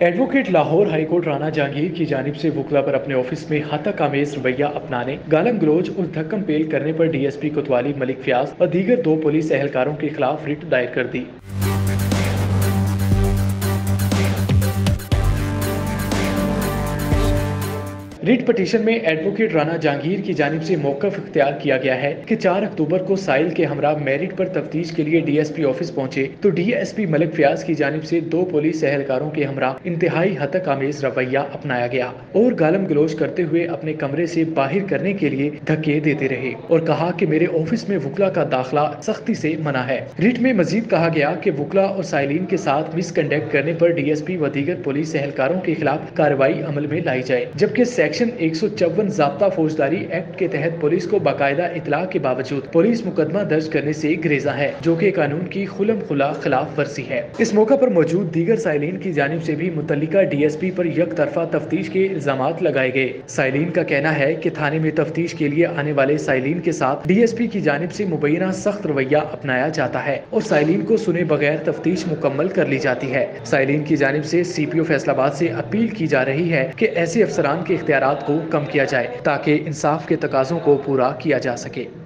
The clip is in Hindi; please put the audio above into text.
एडवोकेट लाहौर हाईकोर्ट राणा जहांगीर की जानिब से वकला पर अपने ऑफिस में हतक आमेज रवैया अपनाने, गालम गलोच और धक्कम पेल करने पर डीएसपी कोतवाली मलिक फयाज और दीगर 2 पुलिस एहलकारों के खिलाफ रिट दायर कर दी। रिट पटिशन में एडवोकेट राणा जहांगीर की जानिब से मौक़िफ़ इख्तियार किया गया है कि 4 अक्टूबर को साहिल के हमरा मेरिट पर तफ्तीश के लिए डीएसपी ऑफिस पहुंचे तो डीएसपी मलिक फयाज की जानिब से 2 पुलिस एहलकारों के हमरा इंतहाई हतक आमेज रवैया अपनाया गया और गालम गलोच करते हुए अपने कमरे से बाहर करने के लिए धक्के देते रहे और कहा कि मेरे ऑफिस में वकला का दाखिला सख्ती से मना है। रिट में मजीद कहा गया कि वकला और साइलिन के साथ मिसकंडक्ट करने पर डीएसपी व दीगर पुलिस एहलकारों के खिलाफ कार्रवाई अमल में लाई जाए, जबकि सेक्शन 154 ज़ाब्ता फौजदारी एक्ट के तहत पुलिस को बाकायदा इतला के बावजूद पुलिस मुकदमा दर्ज करने से गुरेजा है, जो कि कानून की खुलम खुला खिलाफ वर्जी है। इस मौका पर मौजूद दीगर साइलिन की जानिब से भी मुतल्लिका डीएसपी पर एक तरफा तफ्तीश के इल्जामात लगाए गए। साइलिन का कहना है कि थाने में तफ्तीश के लिए आने वाले साइलिन के साथ डीएसपी की जानिब से मुबैना सख्त रवैया अपनाया जाता है और साइलिन को सुने बगैर तफ्तीश मुकम्मल कर ली जाती है। साइलिन की जानिब से CPO फैसलाबाद से अपील की जा रही है कि ऐसे अफसरान के इख्तियारात को कम किया जाए ताकि इंसाफ के तकाज़ों को पूरा किया जा सके।